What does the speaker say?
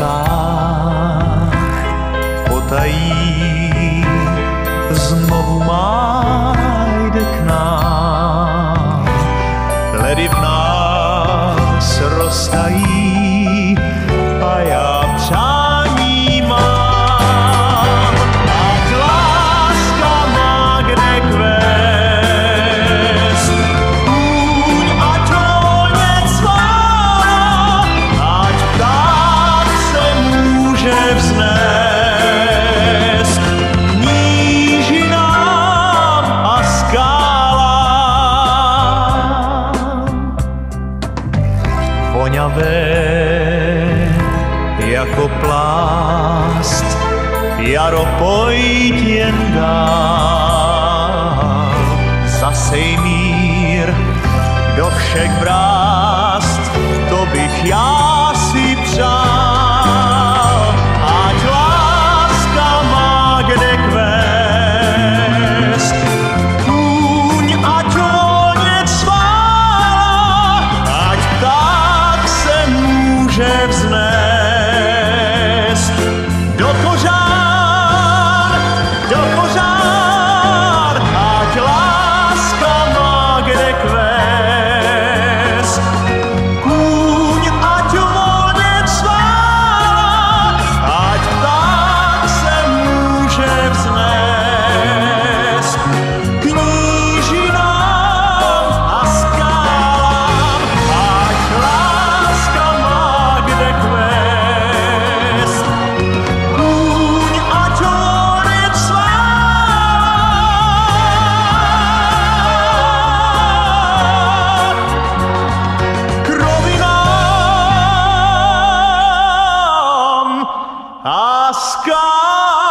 cestách potají znovu má jde k nám. Ledy v nás roztají a já přání mám. Ať láska má kde kvést, kůň ať volně cvá, ať pták se může vznést k nížinám a skálám. Voňavé jako plást, jaro pojď jen dál. Zasej mír do všech brást, to bych já si přál. Ať láska má kde kvést, kůň ať volně cvá, ať pták se může vznést do kořán, ať láska má kde kvést, kůň ať volně cvá, ať pták se může vznést k nížinám a skálám. Ať láska má kde kvést, kůň ať volně cvá, k rovinám a skálám.